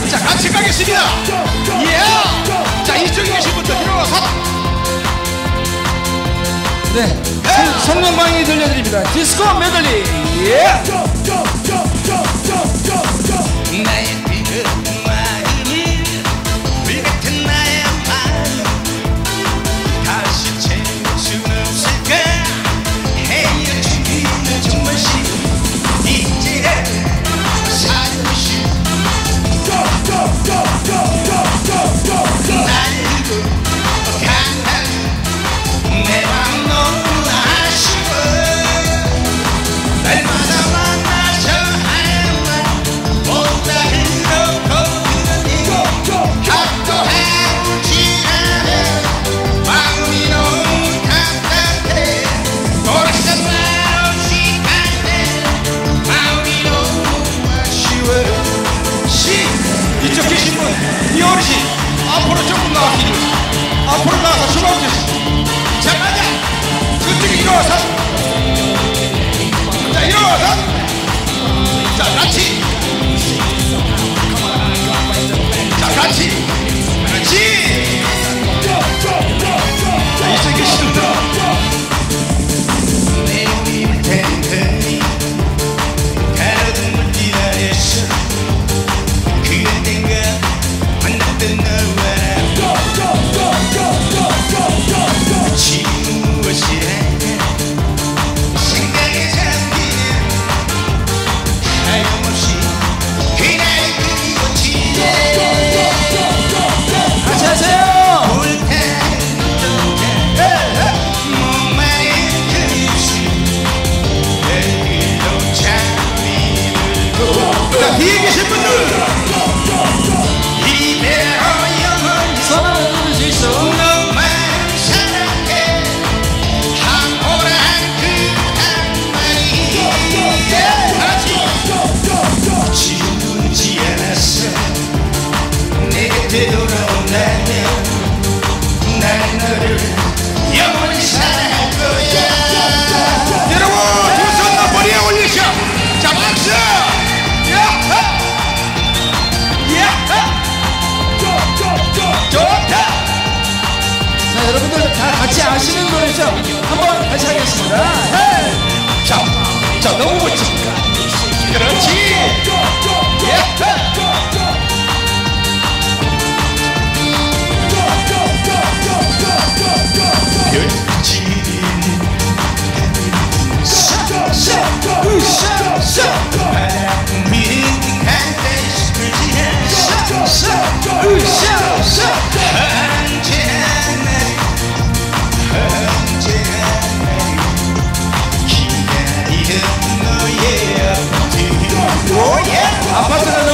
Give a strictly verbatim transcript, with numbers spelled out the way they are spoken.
자, 같이 가겠습니다. 예! 자, 이쪽에 계신 분들 일어나서. 네, 성, 성령방이 들려드립니다. 디스코 메들리. 예! 나의 그 마음이 불같은 나의 마음 다시 채울 순 없을까. 헤어지기는 정말 싫어. 이제 살고 싶어. 날고 가는 내 맘 너무 아쉬워. 날마다 만나서 하는 말 모두 다 그렇고 합도 해보지 않아. 마음이 너무 답답해. 돌아서 말 없이 가네. 마음이 너무 아쉬워. 시 이쪽 계신 분, 이 어르신 앞으로 조금 나가시죠. 앞으로 나가서 수고하고 계십니다. 자, 가자. 그쪽에 일어나서. 자, 일어나서. 자, 같이. 자, 같이. 같이. 자, 이쪽에 계신 분. 내 입을 탱탱히 가로등을 기다렸어. 그땐가 만났던 너와 지금 무엇이 할까 생각에 잠기는 하염없이 그날 그리워지네. 같이 하세요. 불타는 동자 목마른 그 입술 여기로 잠이 들고. 자, 뒤에 계신 분들 손을 흔들 수 있어. 너만 사랑해 항오란 그 한마디. 같이 지우지 않았어. 내 곁에 돌아온다면 난 너를 영원히 사랑할 거야. 여러분, 두 손 다 머리에 올리셔. 자, 박수. 야하 야하 좋다. 자, 여러분들 다 같이 아시는 노래죠? 한번 같이 하겠습니다. 헤이! 자, 자, 너무 멋집니다. 그렇지. 야하. 별지는 샤샤샤샤 바람이 한달 싶을지 샤샤샤 언제나 언제나 기다리던 너의 앞뒤. 오예. 아파트는